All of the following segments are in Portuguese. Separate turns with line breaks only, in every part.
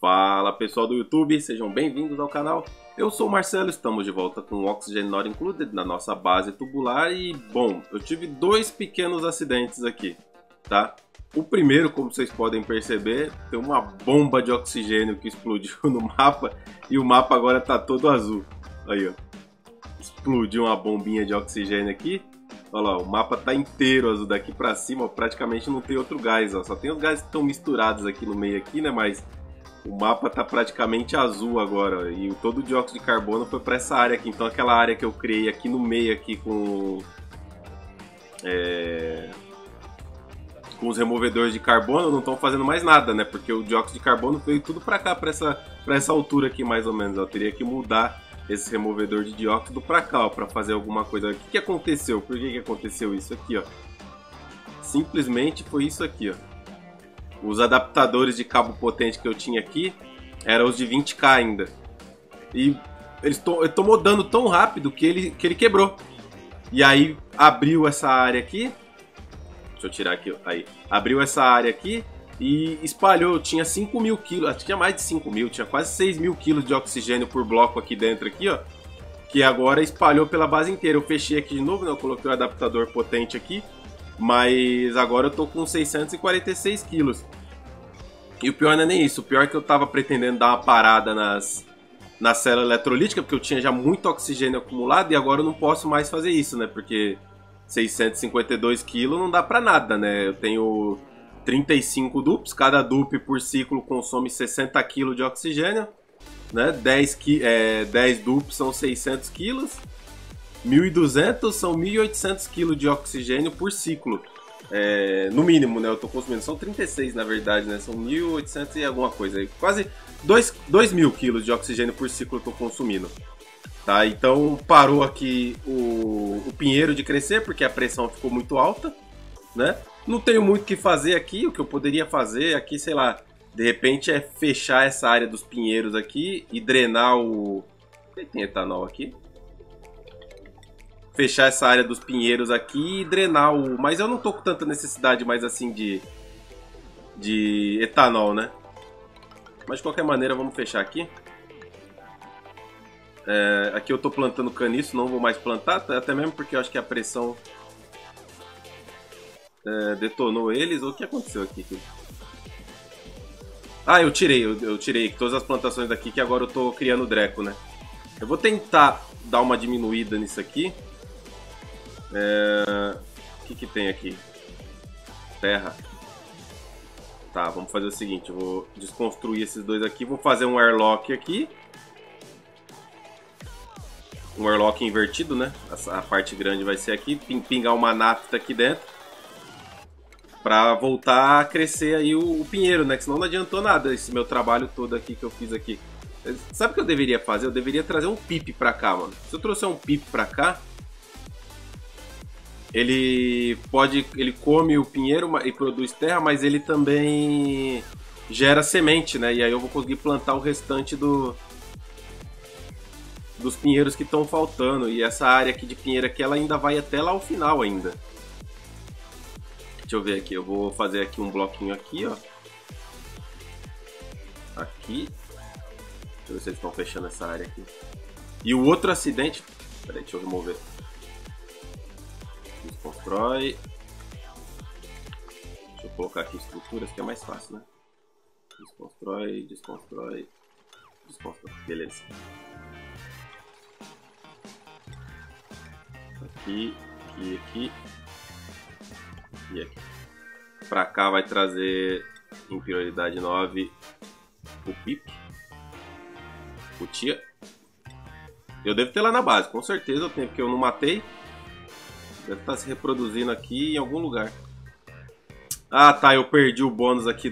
Fala pessoal do YouTube, sejam bem-vindos ao canal. Eu sou o Marcelo, estamos de volta com o Oxygen Not Included na nossa base tubular e, bom, eu tive dois pequenos acidentes aqui, tá? O primeiro, como vocês podem perceber, tem uma bomba de oxigênio que explodiu no mapa e o mapa agora tá todo azul. Aí, ó. Explodiu uma bombinha de oxigênio aqui. Olha lá, o mapa tá inteiro azul daqui pra cima, ó, praticamente não tem outro gás, ó. Só tem os gases que estão misturados aqui no meio aqui, né, mas o mapa tá praticamente azul agora, ó, e todo o dióxido de carbono foi para essa área aqui. Então aquela área que eu criei aqui no meio aqui com os removedores de carbono não estão fazendo mais nada, né? Porque o dióxido de carbono veio tudo para cá, para essa altura aqui mais ou menos. Eu teria que mudar esse removedor de dióxido para cá, para fazer alguma coisa. O que aconteceu? Por que aconteceu isso aqui, ó? Simplesmente foi isso aqui, ó. Os adaptadores de cabo potente que eu tinha aqui eram os de 20K ainda. E ele tomou dano tão rápido que ele quebrou. E aí abriu essa área aqui. Deixa eu tirar aqui, ó. Aí. Abriu essa área aqui e espalhou. Tinha 5.000 quilos, tinha mais de 5.000, tinha quase 6.000 quilos de oxigênio por bloco aqui dentro, aqui, ó. Que agora espalhou pela base inteira. Eu fechei aqui de novo, né? Eu coloquei o adaptador potente aqui. Mas agora eu tô com 646 quilos. E o pior não é nem isso. O pior é que eu tava pretendendo dar uma parada na célula eletrolítica, porque eu tinha já muito oxigênio acumulado e agora eu não posso mais fazer isso, né? Porque 652 quilos não dá pra nada, né? Eu tenho 35 dupes, cada dupe por ciclo consome 60 quilos de oxigênio, né? 10 dupes são 600 quilos. 1.200 são 1.800 kg de oxigênio por ciclo. No mínimo, né? Eu tô consumindo. São 36, na verdade, né? São 1.800 e alguma coisa. Quase 2.000 kg de oxigênio por ciclo eu tô consumindo. Tá? Então parou aqui o pinheiro de crescer, porque a pressão ficou muito alta, né? Não tenho muito o que fazer aqui. O que eu poderia fazer aqui, sei lá, de repente é fechar essa área dos pinheiros aqui e drenar o... Tem etanol aqui? Fechar essa área dos pinheiros aqui e drenar o... Mas eu não tô com tanta necessidade mais assim de etanol, né? Mas de qualquer maneira vamos fechar aqui. Aqui eu tô plantando caniço, não vou mais plantar, até mesmo porque eu acho que a pressão detonou eles. Ou o que aconteceu aqui? Ah, eu tirei todas as plantações daqui, que agora eu tô criando dreco, né? Eu vou tentar dar uma diminuída nisso aqui. O que tem aqui? Terra. Tá, vamos fazer o seguinte. Eu vou desconstruir esses dois aqui. Vou fazer um airlock aqui. Um airlock invertido, né? A parte grande vai ser aqui. Pingar uma nafta aqui dentro. Pra voltar a crescer aí o pinheiro, né? Que senão não adiantou nada esse meu trabalho todo aqui que eu fiz aqui. Sabe o que eu deveria fazer? Eu deveria trazer um PIP pra cá, mano. Se eu trouxer um PIP pra cá, ele come o pinheiro e produz terra, mas ele também gera semente, né? E aí eu vou conseguir plantar o restante dos pinheiros que estão faltando. E essa área aqui de pinheiro aqui, ela ainda vai até lá ao final ainda. Deixa eu ver aqui, eu vou fazer aqui um bloquinho aqui, ó. Aqui. Deixa eu ver se eles estão fechando essa área aqui. E o outro acidente... Peraí, deixa eu remover. Desconstrói. Deixa eu colocar aqui estruturas que é mais fácil, né? Desconstrói, desconstrói, desconstrói. Beleza. Aqui, aqui, aqui. E aqui. Pra cá vai trazer em prioridade 9 o PIP. O TIA. Eu devo ter lá na base, com certeza eu tenho, porque eu não matei. Deve estar se reproduzindo aqui em algum lugar. Ah, tá, eu perdi o bônus aqui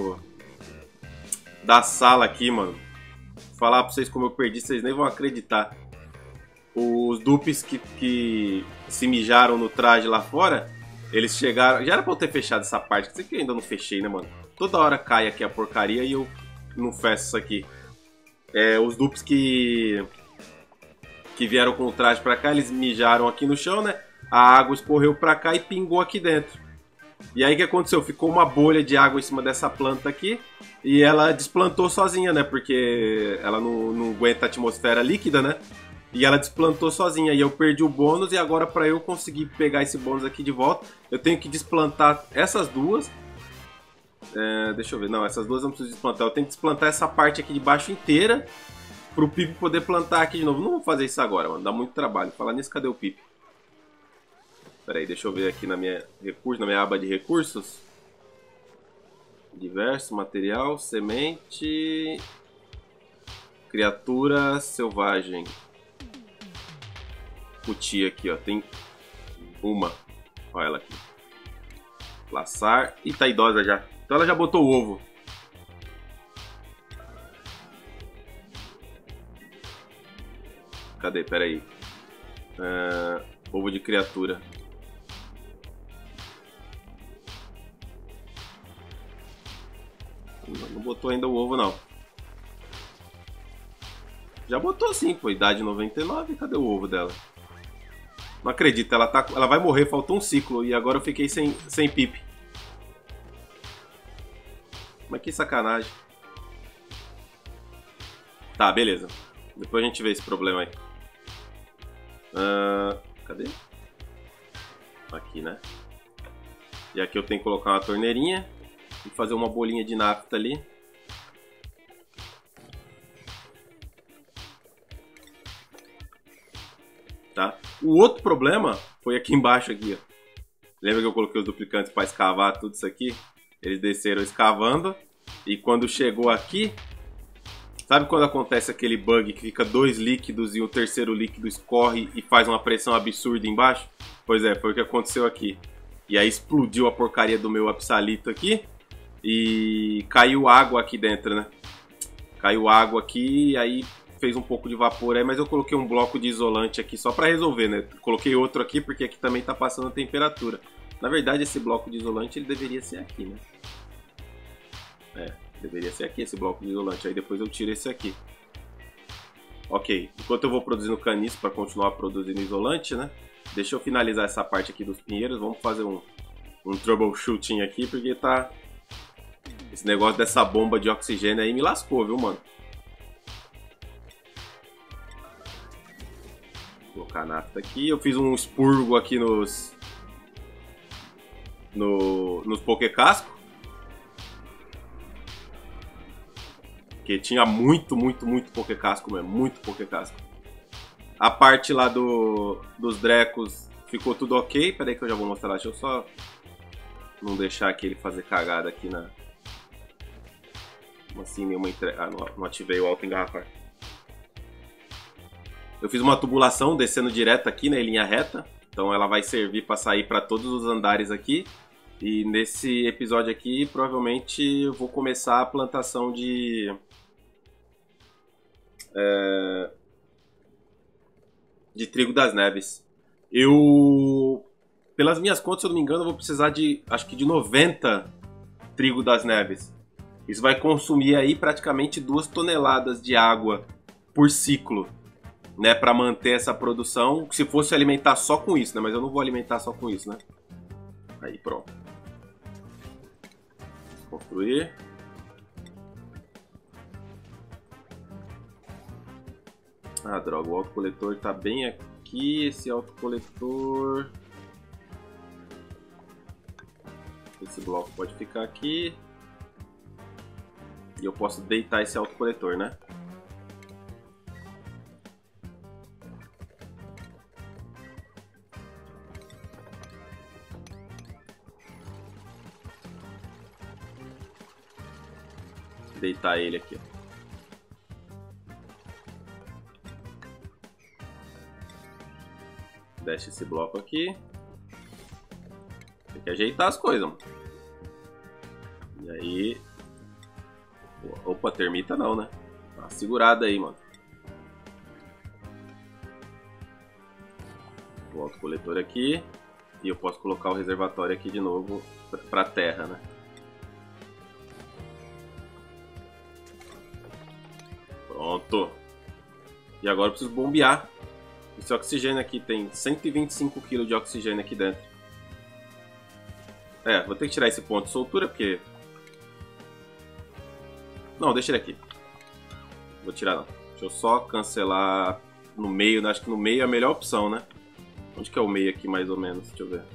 da sala aqui, mano. Vou falar pra vocês como eu perdi, vocês nem vão acreditar. Os dupes que se mijaram no traje lá fora, eles chegaram... Já era pra eu ter fechado essa parte, que eu ainda não fechei, né, mano? Toda hora cai aqui a porcaria e eu não fecho isso aqui. Os dupes que vieram com o traje pra cá, eles mijaram aqui no chão, né? A água escorreu pra cá e pingou aqui dentro. E aí o que aconteceu? Ficou uma bolha de água em cima dessa planta aqui e ela desplantou sozinha, né? Porque ela não aguenta a atmosfera líquida, né? E ela desplantou sozinha. E eu perdi o bônus e agora para eu conseguir pegar esse bônus aqui de volta, eu tenho que desplantar essas duas. Deixa eu ver. Não, essas duas eu não preciso desplantar. Eu tenho que desplantar essa parte aqui de baixo inteira pro Pipe poder plantar aqui de novo. Não vou fazer isso agora, mano. Dá muito trabalho. Falar nisso, cadê o Pipe? Pera aí, deixa eu ver aqui na minha aba de recursos. Diverso, material, semente, criatura selvagem. Cutia aqui, ó. Tem uma. Olha ela aqui. Laçar. E tá idosa já. Então ela já botou o ovo. Cadê? Pera aí. Ovo de criatura. Não botou ainda o ovo, não. Já botou sim, pô. Idade 99. Cadê o ovo dela? Não acredito. Ela vai morrer. Faltou um ciclo. E agora eu fiquei sem Pipe. Mas que sacanagem. Tá, beleza. Depois a gente vê esse problema aí. Cadê? Aqui, né? E aqui eu tenho que colocar uma torneirinha e fazer uma bolinha de nafta ali. Tá? O outro problema foi aqui embaixo aqui, ó. Lembra que eu coloquei os duplicantes para escavar tudo isso aqui? Eles desceram escavando e quando chegou aqui, sabe quando acontece aquele bug que fica dois líquidos e o terceiro líquido escorre e faz uma pressão absurda embaixo? Pois é, foi o que aconteceu aqui. E aí explodiu a porcaria do meu absalito aqui e caiu água aqui dentro, né? Caiu água aqui e aí fez um pouco de vapor aí, mas eu coloquei um bloco de isolante aqui só para resolver, né? Coloquei outro aqui porque aqui também tá passando a temperatura. Na verdade, esse bloco de isolante ele deveria ser aqui, né? Deveria ser aqui esse bloco de isolante. Aí depois eu tiro esse aqui. Ok. Enquanto eu vou produzindo caniço para continuar produzindo isolante, né? Deixa eu finalizar essa parte aqui dos pinheiros. Vamos fazer um troubleshooting aqui, porque tá... Esse negócio dessa bomba de oxigênio aí me lascou, viu, mano? Vou colocar a nafta aqui. Eu fiz um expurgo aqui nos Pokécasco. Porque tinha muito Pokécasco mesmo. Muito Pokécasco. A parte lá dos Drecos ficou tudo ok. Pera aí que eu já vou mostrar. Deixa eu só não deixar aqui ele fazer cagada aqui na... Assim, nenhuma entrega... Ah, não ativei o auto-engarrafar. Eu fiz uma tubulação descendo direto aqui, né, em linha reta. Então ela vai servir para sair para todos os andares aqui. E nesse episódio aqui, provavelmente eu vou começar a plantação de trigo das neves. Pelas minhas contas, se eu não me engano, eu vou precisar de, acho que de 90 trigo das neves. Isso vai consumir aí praticamente 2 toneladas de água por ciclo, né, para manter essa produção. Se fosse alimentar só com isso, né, mas eu não vou alimentar só com isso, né. Aí, pronto. Construir. Ah, droga, o autocoletor tá bem aqui. Esse autocoletor... Esse bloco pode ficar aqui. E eu posso deitar esse autocoletor, né? Deitar ele aqui, ó. Deixa esse bloco aqui. Tem que ajeitar as coisas, mano. E aí... Opa, termita não, né? Dá uma segurada aí, mano. O autocoletor aqui. E eu posso colocar o reservatório aqui de novo pra terra, né? Pronto. E agora eu preciso bombear. Esse oxigênio aqui tem 125 kg de oxigênio aqui dentro. É, vou ter que tirar esse ponto de soltura, porque... Não, deixa ele aqui. Vou tirar não. Deixa eu só cancelar no meio, né? Acho que no meio é a melhor opção, né? Onde que é o meio aqui, mais ou menos? Deixa eu ver.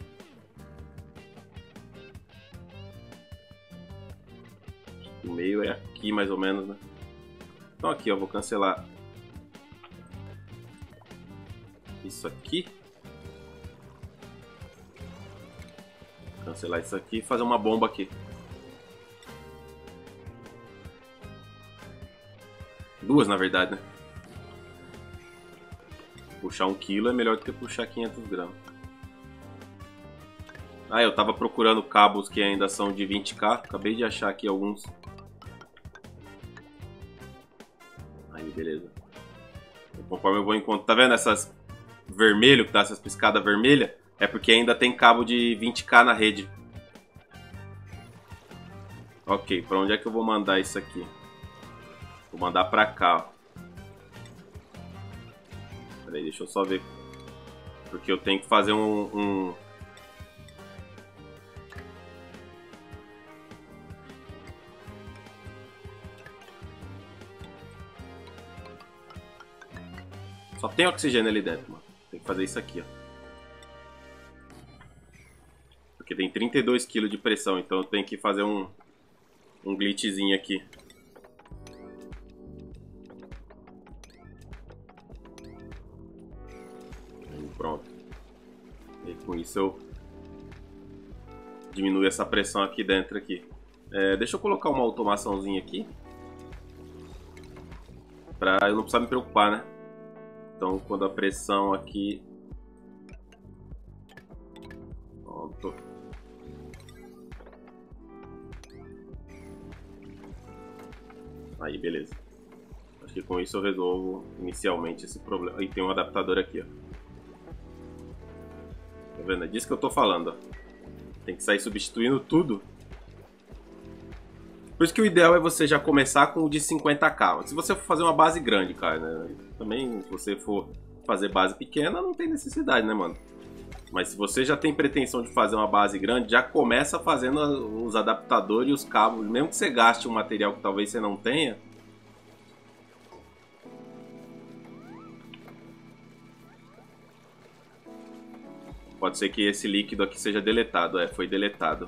O meio é aqui, mais ou menos, né? Então aqui, ó, vou cancelar isso aqui. Cancelar isso aqui e fazer uma bomba aqui. Duas, na verdade, né? Puxar 1 kg é melhor do que puxar 500 gramas. Ah, eu tava procurando cabos que ainda são de 20k. Acabei de achar aqui alguns. Aí, beleza. Conforme eu vou encontrar... Tá vendo essas vermelho, que dá essas piscadas vermelhas? É porque ainda tem cabo de 20k na rede. Ok, pra onde é que eu vou mandar isso aqui? Vou mandar pra cá, ó. Peraí, deixa eu só ver. Porque eu tenho que fazer Só tem oxigênio ali dentro, mano. Tem que fazer isso aqui, ó. Porque tem 32 kg de pressão, então eu tenho que fazer um glitchzinho aqui. Aí, pronto. E com isso eu diminuo essa pressão aqui dentro aqui. Deixa eu colocar uma automaçãozinha aqui. Pra eu não precisar me preocupar, né? Então quando a pressão aqui... Pronto. Aí, beleza. Acho que com isso eu resolvo inicialmente esse problema. E tem um adaptador aqui, ó. Tá vendo? É disso que eu tô falando, ó. Tem que sair substituindo tudo. Por isso que o ideal é você já começar com o de 50k. Se você for fazer uma base grande, cara, né? Também, se você for fazer base pequena, não tem necessidade, né, mano? Mas se você já tem pretensão de fazer uma base grande, já começa fazendo os adaptadores e os cabos. Mesmo que você gaste um material que talvez você não tenha. Pode ser que esse líquido aqui seja deletado. Foi deletado.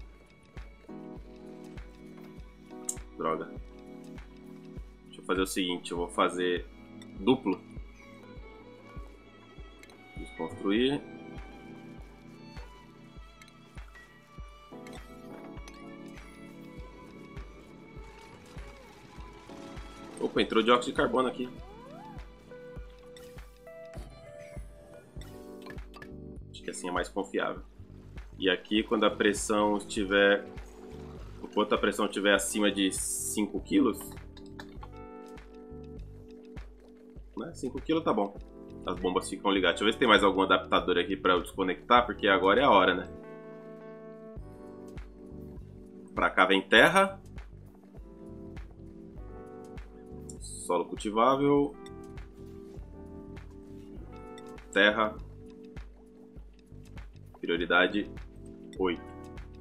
Droga. Deixa eu fazer o seguinte, eu vou fazer duplo. Desconstruir. Opa, entrou dióxido de carbono aqui. Acho que assim é mais confiável. E aqui, quando a pressão estiver... Enquanto a pressão estiver acima de 5 kg, né? 5 kg tá bom. As bombas ficam ligadas. Deixa eu ver se tem mais algum adaptador aqui para eu desconectar, porque agora é a hora, né? Pra cá vem terra. Solo cultivável. Terra. Prioridade 8.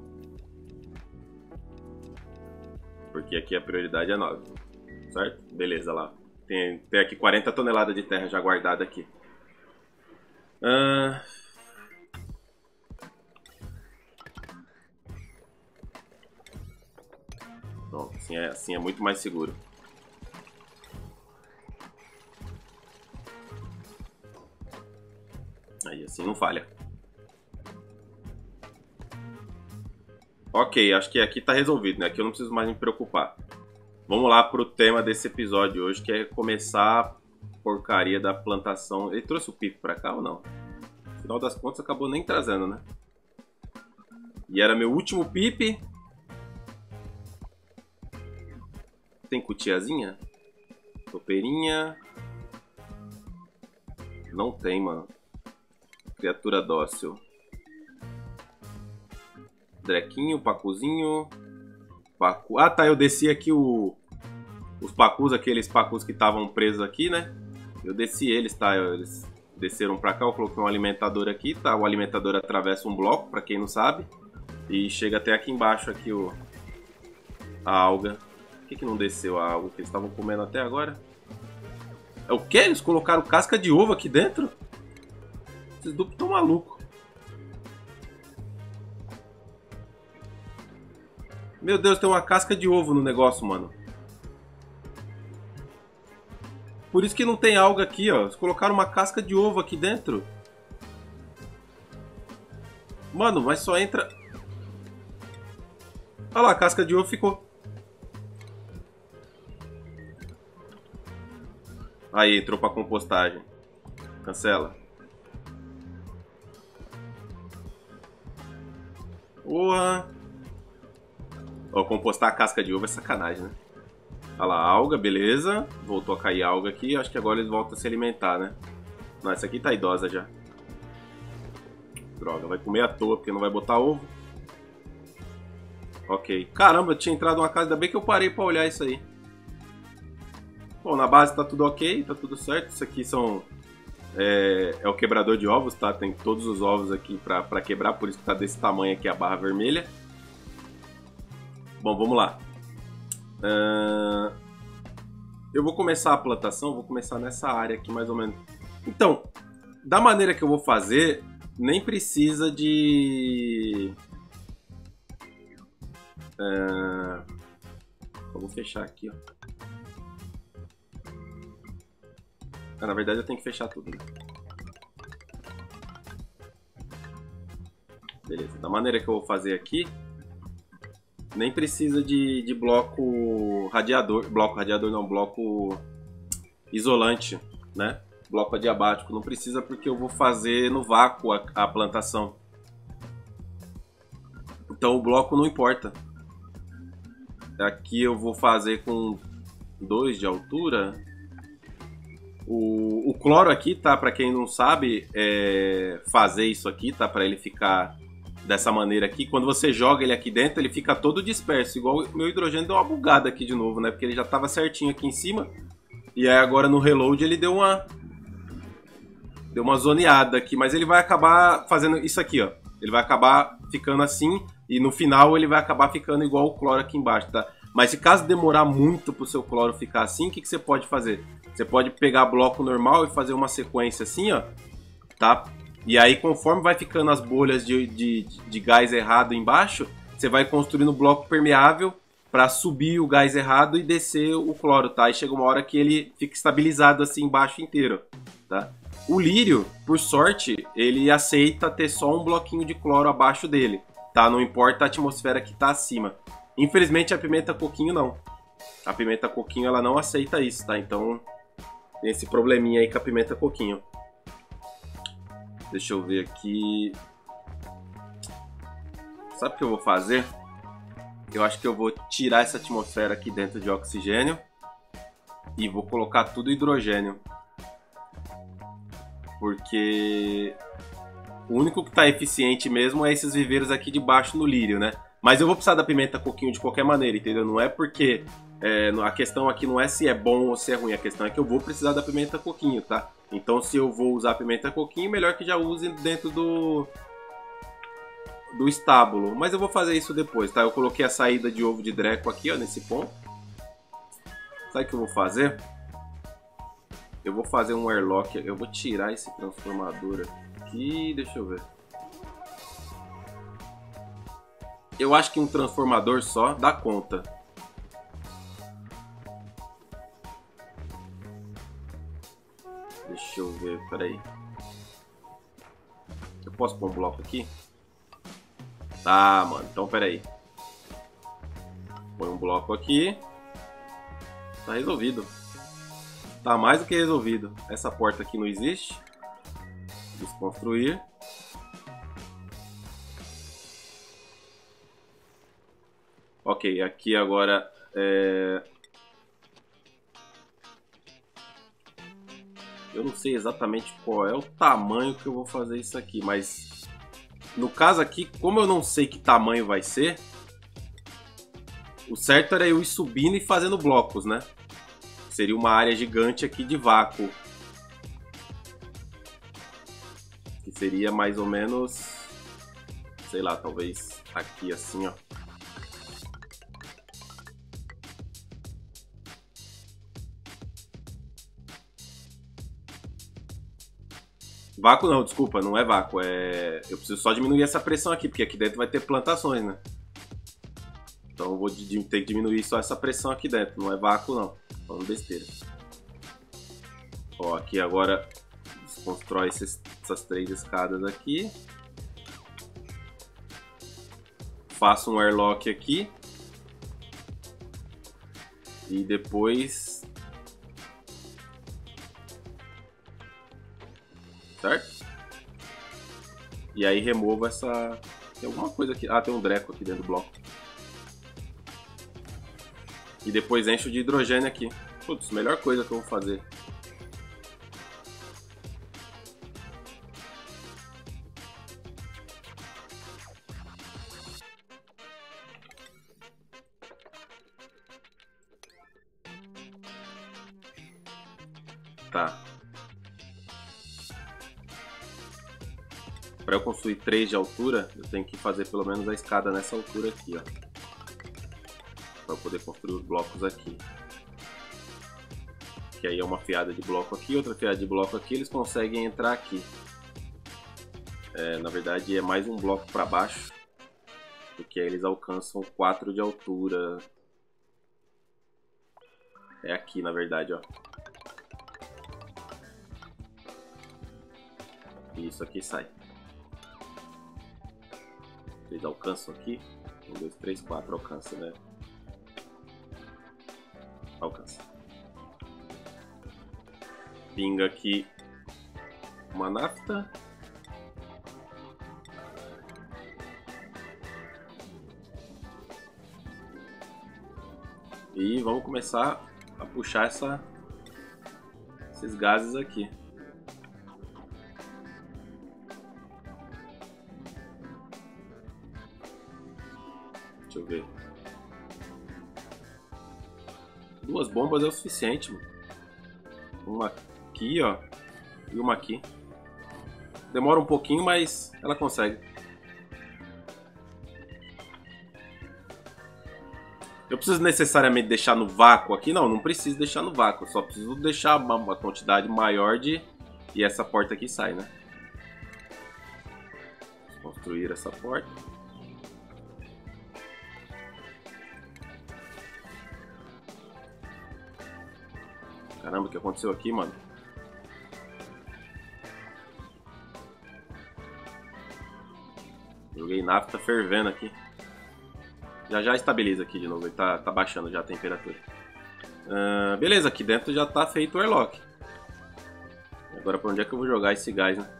Porque aqui a prioridade é 9. Certo? Beleza, lá. Tem aqui 40 toneladas de terra já guardada aqui. Pronto, assim é muito mais seguro. Aí assim não falha. Ok, acho que aqui tá resolvido, né? Aqui eu não preciso mais me preocupar. Vamos lá pro tema desse episódio hoje, que é começar a porcaria da plantação. Ele trouxe o pipo pra cá ou não? No final das contas acabou nem trazendo, né? E era meu último pipe. Tem cutiazinha? Topeirinha. Não tem, mano. Criatura dócil. Drequinho, pacuzinho. Pacu... Ah, tá, eu desci aqui os pacus, aqueles pacus que estavam presos aqui, né? Eu desci eles, tá? Eles desceram pra cá, eu coloquei um alimentador aqui, tá? O alimentador atravessa um bloco, pra quem não sabe. E chega até aqui embaixo aqui a alga. Por que não desceu a alga que eles estavam comendo até agora? É o quê? Eles colocaram casca de ovo aqui dentro? Esses duplos estão malucos. Meu Deus, tem uma casca de ovo no negócio, mano. Por isso que não tem alga aqui, ó. Eles colocaram uma casca de ovo aqui dentro. Mano, mas só entra... Olha lá, a casca de ovo ficou. Aí, entrou pra compostagem. Cancela. Porra. Ó, compostar a casca de ovo é sacanagem, né? Olha lá, alga, beleza. Voltou a cair alga aqui. Acho que agora eles voltam a se alimentar, né? Não, essa aqui tá idosa já. Droga, vai comer à toa porque não vai botar ovo. Ok. Caramba, eu tinha entrado numa casa. Ainda bem que eu parei pra olhar isso aí. Bom, na base tá tudo ok, tá tudo certo. Isso aqui são... É o quebrador de ovos, tá? Tem todos os ovos aqui pra quebrar. Por isso que tá desse tamanho aqui a barra vermelha. Bom, vamos lá. Eu vou começar a plantação, vou começar nessa área aqui mais ou menos. Então, da maneira que eu vou fazer, nem precisa de... Eu vou fechar aqui, ó. Na verdade eu tenho que fechar tudo, né? Beleza, da maneira que eu vou fazer aqui, nem precisa de bloco radiador. Bloco radiador não, bloco isolante, né? Bloco adiabático. Não precisa porque eu vou fazer no vácuo a plantação. Então o bloco não importa. Aqui eu vou fazer com 2 de altura. O cloro aqui, tá? Pra quem não sabe fazer isso aqui, tá? Pra ele ficar dessa maneira aqui. Quando você joga ele aqui dentro, ele fica todo disperso. Igual o meu hidrogênio deu uma bugada aqui de novo, né? Porque ele já tava certinho aqui em cima. E aí agora no reload ele deu uma zoneada aqui. Mas ele vai acabar fazendo isso aqui, ó. Ele vai acabar ficando assim. E no final ele vai acabar ficando igual o cloro aqui embaixo, tá? Mas se caso demorar muito pro seu cloro ficar assim, o que você pode fazer? Você pode pegar bloco normal e fazer uma sequência assim, ó, tá? E aí conforme vai ficando as bolhas de gás errado embaixo, você vai construindo bloco permeável para subir o gás errado e descer o cloro, tá? E chega uma hora que ele fica estabilizado assim embaixo inteiro, tá? O lírio, por sorte, ele aceita ter só um bloquinho de cloro abaixo dele, tá? Não importa a atmosfera que tá acima. Infelizmente a pimenta coquinho não. A pimenta coquinho ela não aceita isso, tá? Então tem esse probleminha aí com a pimenta coquinho. Deixa eu ver aqui. Sabe o que eu vou fazer? Eu acho que eu vou tirar essa atmosfera aqui dentro de oxigênio e vou colocar tudo hidrogênio. Porque o único que está eficiente mesmo é esses viveiros aqui de baixo no lírio, né? Mas eu vou precisar da pimenta coquinho de qualquer maneira, entendeu? Não é porque... a questão aqui não é se é bom ou se é ruim, a questão é que eu vou precisar da pimenta coquinho, tá? Então se eu vou usar a pimenta coquinho, melhor que já use dentro do estábulo. Mas eu vou fazer isso depois, tá? Eu coloquei a saída de ovo de dreco aqui, ó, nesse ponto. Sabe o que eu vou fazer? Eu vou fazer um airlock, eu vou tirar esse transformador aqui, deixa eu ver. Eu acho que um transformador só dá conta. Deixa eu ver, peraí. Eu posso pôr um bloco aqui? Tá, mano, então peraí. Põe um bloco aqui. Tá resolvido. Tá mais do que resolvido. Essa porta aqui não existe. Desconstruir. Ok, aqui agora eu não sei exatamente qual é o tamanho que eu vou fazer isso aqui, mas no caso aqui, como eu não sei que tamanho vai ser, o certo era eu ir subindo e fazendo blocos, né? Seria uma área gigante aqui de vácuo. Que seria mais ou menos sei lá, talvez aqui assim, ó. Vácuo não, desculpa, não é vácuo, eu preciso só diminuir essa pressão aqui, porque aqui dentro vai ter plantações, né? Então eu vou ter que diminuir só essa pressão aqui dentro, não é vácuo não, falando besteira. Ó, aqui agora desconstrói essas 3 escadas aqui. Faço um airlock aqui. E depois... certo? E aí removo essa... tem alguma coisa aqui... ah, tem um dreco aqui dentro do bloco. E depois encho de hidrogênio aqui. Putz, melhor coisa que eu vou fazer. Tá. Para eu construir 3 de altura, eu tenho que fazer pelo menos a escada nessa altura aqui, ó. Para eu poder construir os blocos aqui. Que aí é uma fiada de bloco aqui, outra fiada de bloco aqui, eles conseguem entrar aqui. Na verdade é mais um bloco para baixo, porque aí eles alcançam 4 de altura. É aqui na verdade, ó. E isso aqui sai. Eles alcançam aqui. 1, 2, 3, 4, alcança, né? Alcança. Pinga aqui uma nafta. E vamos começar a puxar esses gases aqui. Deixa eu ver. 2 bombas é o suficiente, mano. Uma aqui, ó. E uma aqui. Demora um pouquinho, mas ela consegue. Eu preciso necessariamente deixar no vácuo aqui? Não, não preciso deixar no vácuo. Só preciso deixar uma quantidade maior de... e essa porta aqui sai, né? Vou construir essa porta. Caramba, o que aconteceu aqui, mano? Joguei nafta fervendo aqui. Já estabiliza aqui de novo, ele tá baixando já a temperatura. Beleza, aqui dentro já tá feito o airlock. Agora pra onde é que eu vou jogar esse gás, né?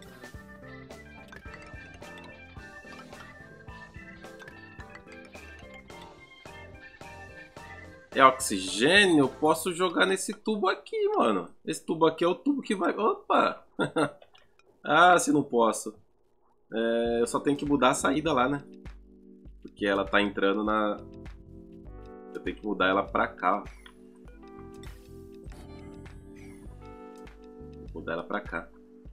É oxigênio, eu posso jogar nesse tubo aqui, mano. Esse tubo aqui é o tubo que vai... opa! Ah, se não posso. Eu só tenho que mudar a saída lá, né? Porque ela tá entrando na... eu tenho que mudar ela pra cá, ó. Vou mudar ela pra cá.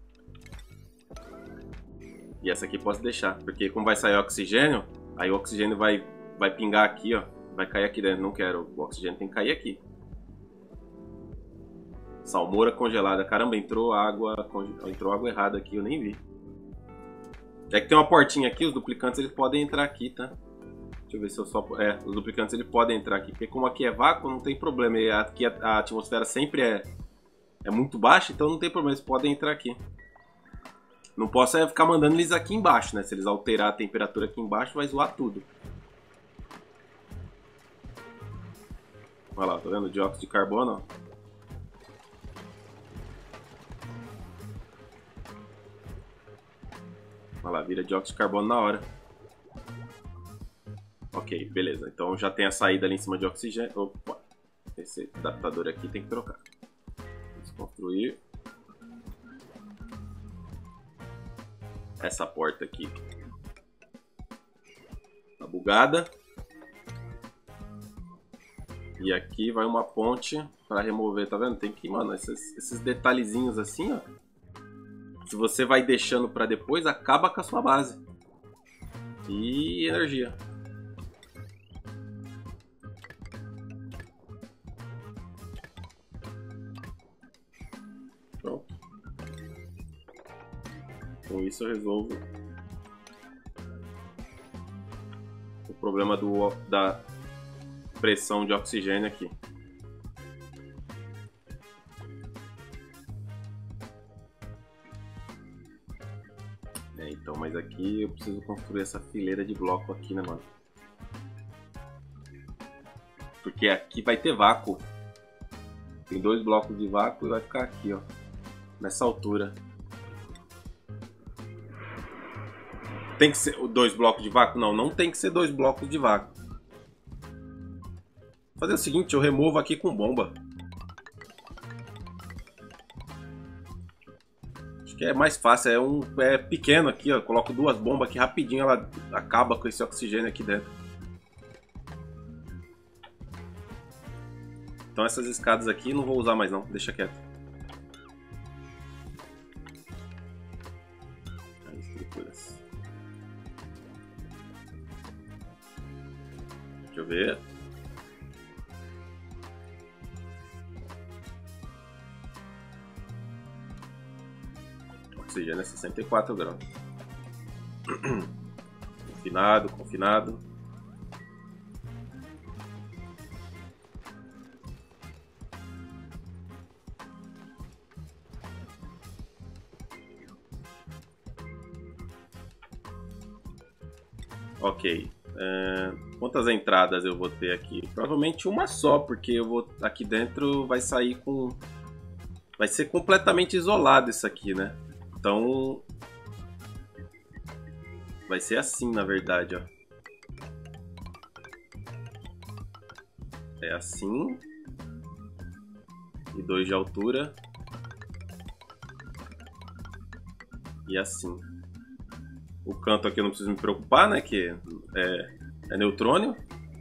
E essa aqui posso deixar, porque como vai sair oxigênio, aí o oxigênio vai pingar aqui, ó. Vai cair aqui dentro, não quero. O oxigênio tem que cair aqui. Salmoura congelada. Caramba, entrou água errada aqui, eu nem vi. É que tem uma portinha aqui, os duplicantes eles podem entrar aqui, tá? Deixa eu ver se eu só... os duplicantes eles podem entrar aqui. Porque como aqui é vácuo, não tem problema. E aqui a atmosfera sempre é muito baixa, então não tem problema. Eles podem entrar aqui. Não posso ficar mandando eles aqui embaixo, né? Se eles alterar a temperatura aqui embaixo, vai zoar tudo. Olha lá, tá vendo? Dióxido de carbono, ó. Olha lá, vira dióxido de carbono na hora. Ok, beleza. Então já tem a saída ali em cima de oxigênio. Opa, esse adaptador aqui tem que trocar. Desconstruir. Essa porta aqui tá bugada. E aqui vai uma ponte para remover, tá vendo? Tem que, mano, esses detalhezinhos assim, ó. Se você vai deixando para depois, acaba com a sua base. E energia. Pronto. Com isso eu resolvo o problema da pressão de oxigênio aqui. Então, mas aqui eu preciso construir essa fileira de bloco aqui, né, mano? Porque aqui vai ter vácuo. Tem 2 blocos de vácuo e vai ficar aqui, ó. Nessa altura. Tem que ser 2 blocos de vácuo? Não, não tem que ser 2 blocos de vácuo. Vou fazer o seguinte, eu removo aqui com bomba. Acho que é mais fácil, é pequeno aqui, ó. Coloco 2 bombas aqui rapidinho, ela acaba com esse oxigênio aqui dentro. Então essas escadas aqui não vou usar mais não, deixa quieto. As estruturas. Deixa eu ver. Oxigênio é 64 graus. Confinado, confinado. Ok. Quantas entradas eu vou ter aqui? Provavelmente uma só, porque eu vou aqui dentro vai sair com... Vai ser completamente isolado isso aqui, né? Então... Vai ser assim, na verdade, ó. É assim. E 2 de altura. E assim. O canto aqui eu não preciso me preocupar, né? Que é neutrônio.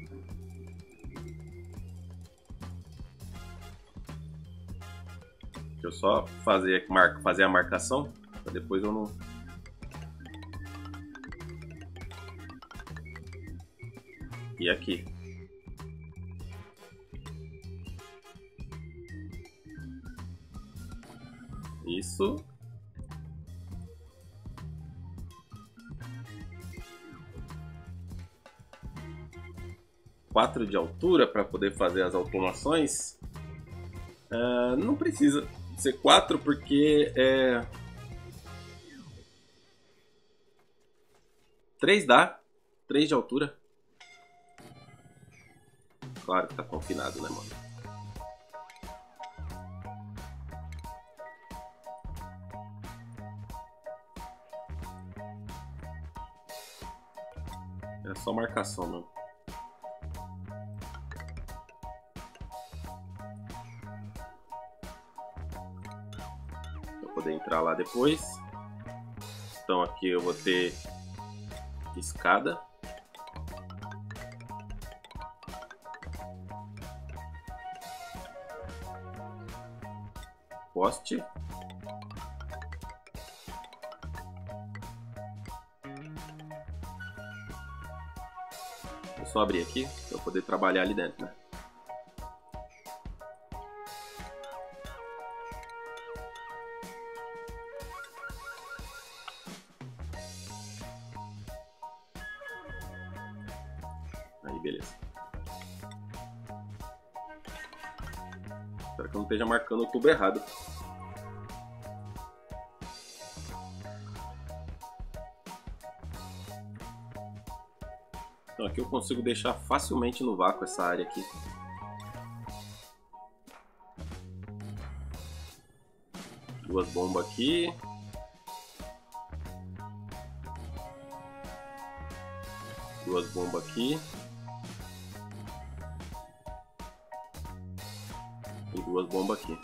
Deixa eu só fazer a marcação. Pra depois eu não... E aqui. Isso. Quatro de altura para poder fazer as automações. Não precisa ser 4 porque 3 dá. 3 de altura. Claro que tá confinado, né, mano? É só marcação, mano. Pra poder entrar lá depois. Então aqui eu vou ter escada. Poste. Vou só abrir aqui para eu poder trabalhar ali dentro, né? Aí, beleza. Espero que eu não esteja marcando o tubo errado. Então aqui eu consigo deixar facilmente no vácuo essa área aqui. Duas bombas aqui. Duas bombas aqui. E duas bombas aqui.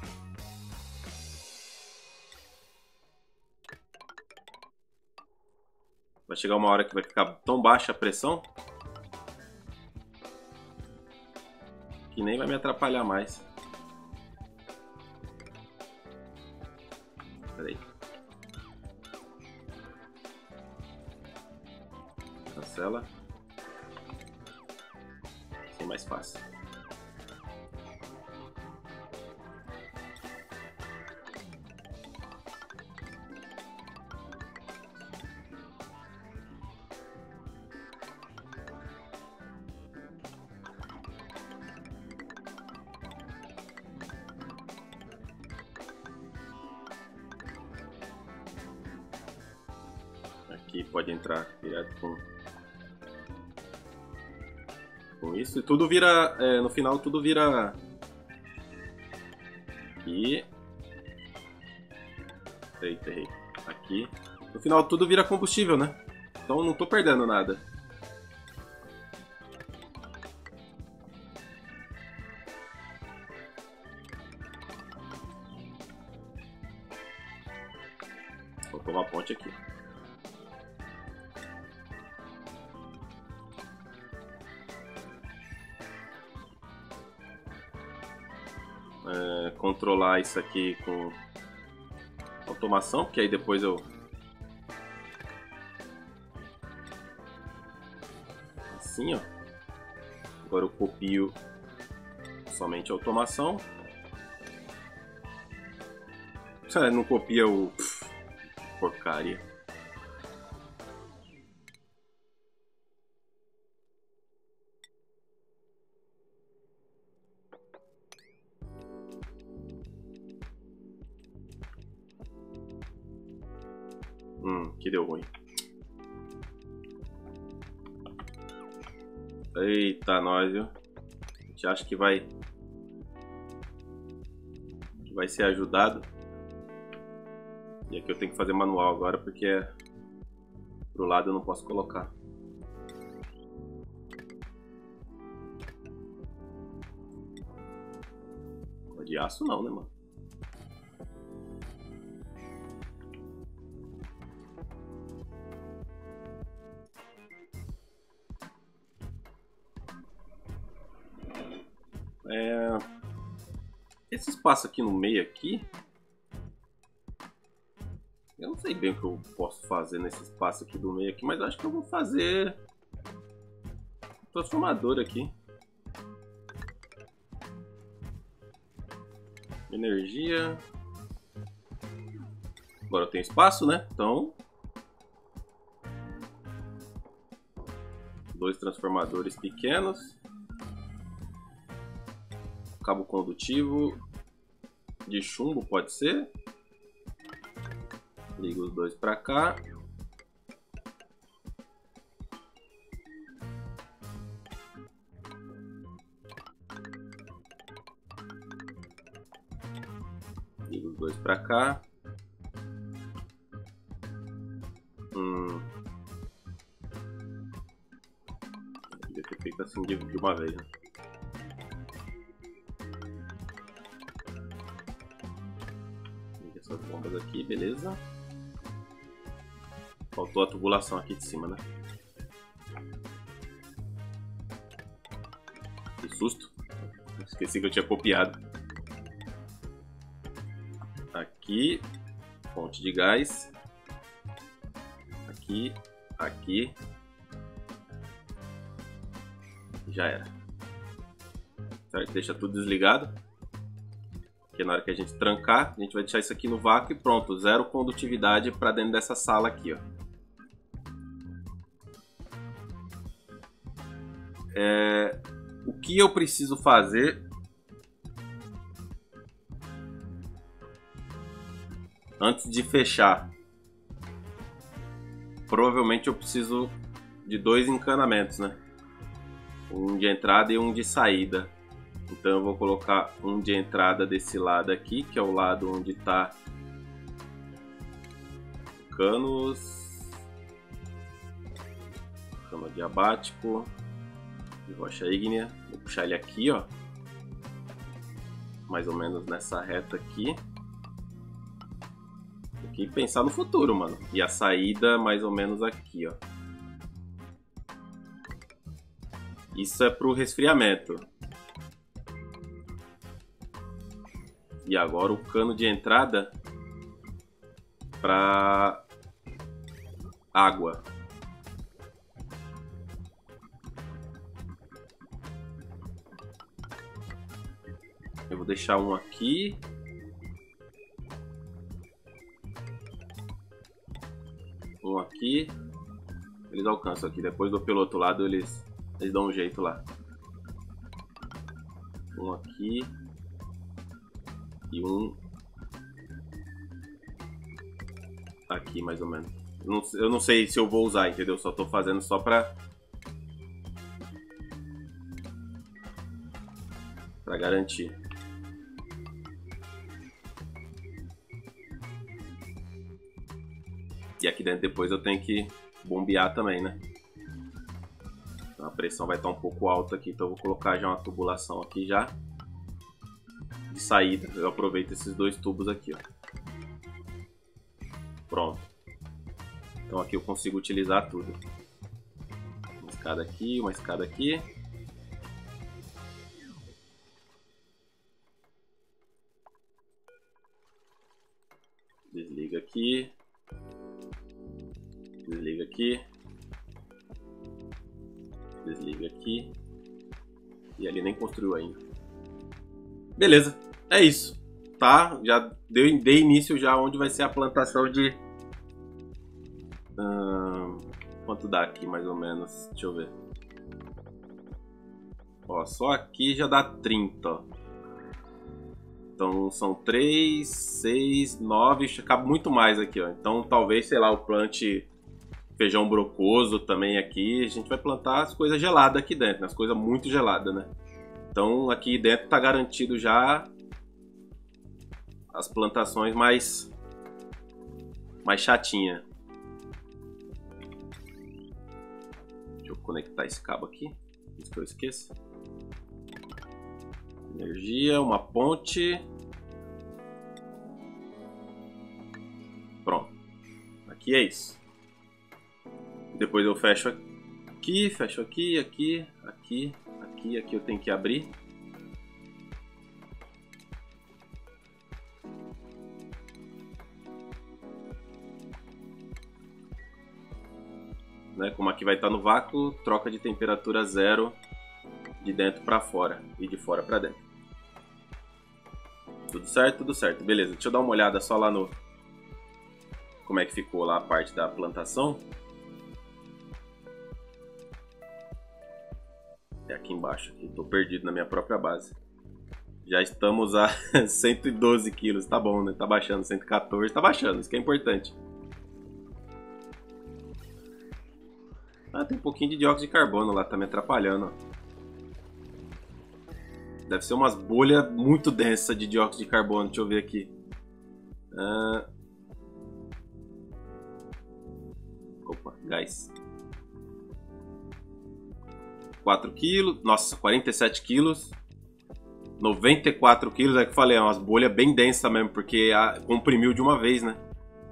Vai chegar uma hora que vai ficar tão baixa a pressão que nem vai me atrapalhar mais. Pera aí. cancela. Assim é mais fácil. Aqui pode entrar direto com isso e tudo vira, no final tudo vira aqui. Eita, errei. Aqui. No final tudo vira combustível, né? Então não tô perdendo nada. Vou tomar a ponte aqui. Controlar isso aqui com automação, porque aí depois eu assim, ó. Agora eu copio somente a automação. Não copia o porcaria. Que deu ruim. Eita, nós, viu? A gente acha que vai ser ajudado. E aqui eu tenho que fazer manual agora, porque pro lado eu não posso colocar. De aço não, né, mano? Esse espaço aqui no meio aqui, eu não sei bem o que eu posso fazer nesse espaço aqui do meio aqui, mas acho que eu vou fazer um transformador aqui. Energia. Agora eu tenho espaço, né? Então, 2 transformadores pequenos. Cabo condutivo de chumbo pode ser. Liga os 2 para cá. Liga os 2 para cá. Devia ter feito assim de uma vez, né? Essas bombas aqui, beleza. Faltou a tubulação aqui de cima, né? Que susto. Esqueci que eu tinha copiado. Aqui, fonte de gás. Aqui, aqui. Já era. Certo? Deixa tudo desligado. Porque na hora que a gente trancar, a gente vai deixar isso aqui no vácuo e pronto. Zero condutividade para dentro dessa sala aqui, ó. O que eu preciso fazer antes de fechar? Provavelmente eu preciso de 2 encanamentos, né? Um de entrada e um de saída. Então eu vou colocar um de entrada desse lado aqui, que é o lado onde está canos, cano diabático e rocha ígnea. Vou puxar ele aqui, ó, mais ou menos nessa reta aqui. Tem que pensar no futuro, mano. E a saída mais ou menos aqui, ó. Isso é pro resfriamento. E agora o cano de entrada para água. Vou deixar um aqui. Um aqui. Eles alcançam aqui. Depois do pelo outro lado eles dão um jeito lá. Um aqui. E um aqui mais ou menos. Eu não sei se eu vou usar, entendeu? Só tô fazendo só pra garantir. E aqui dentro depois eu tenho que bombear também, né? Então a pressão vai estar um pouco alta aqui, então eu vou colocar já uma tubulação aqui já. De saída, eu aproveito esses dois tubos aqui, ó. Pronto. Então aqui eu consigo utilizar tudo. Uma escada aqui, uma escada aqui. Desliga aqui. Desliga aqui. Desliga aqui. E ali nem construiu ainda. Beleza, é isso. Tá? Já dei início já onde vai ser a plantação de... quanto dá aqui mais ou menos? Deixa eu ver. Ó, só aqui já dá 30, ó. Então são 3, 6, 9, cabe muito mais aqui, ó. Então talvez, sei lá, eu plante feijão brocoso também aqui. A gente vai plantar as coisas geladas aqui dentro, né? As coisas muito geladas, né? Então aqui dentro tá garantido já as plantações mais chatinha. Deixa eu conectar esse cabo aqui, antes que eu esqueça. Energia, uma ponte. Pronto. Aqui é isso. Depois eu fecho aqui, aqui, aqui eu tenho que abrir. Né? Como aqui vai estar no vácuo, troca de temperatura 0 de dentro para fora e de fora para dentro. Tudo certo? Tudo certo. Beleza, deixa eu dar uma olhada só lá no... como é que ficou lá a parte da plantação. É aqui embaixo, aqui. Tô perdido na minha própria base. Já estamos a 112 quilos, tá bom, né? Tá baixando, 114, tá baixando, isso que é importante. Ah, tem um pouquinho de dióxido de carbono lá, tá me atrapalhando, ó. Deve ser umas bolhas muito densas de dióxido de carbono, deixa eu ver aqui. Opa, gás. 4 quilos, nossa, 47 quilos. 94 quilos, é que eu falei, é umas bolhas bem densas mesmo, porque comprimiu de uma vez, né?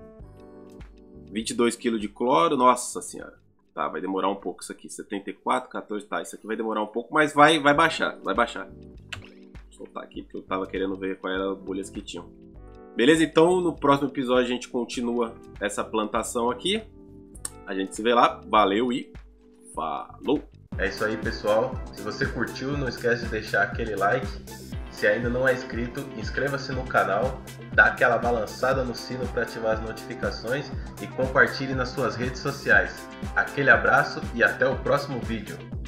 22 quilos de cloro, nossa senhora. Tá, vai demorar um pouco isso aqui. 74, 14, tá, isso aqui vai demorar um pouco, mas vai baixar, vai baixar. Vou soltar aqui porque eu tava querendo ver quais eram as bolhas que tinham. Beleza, então no próximo episódio a gente continua essa plantação aqui. A gente se vê lá, valeu e falou! É isso aí, pessoal. Se você curtiu, não esquece de deixar aquele like. Se ainda não é inscrito, inscreva-se no canal, dá aquela balançada no sino para ativar as notificações e compartilhe nas suas redes sociais. Aquele abraço e até o próximo vídeo.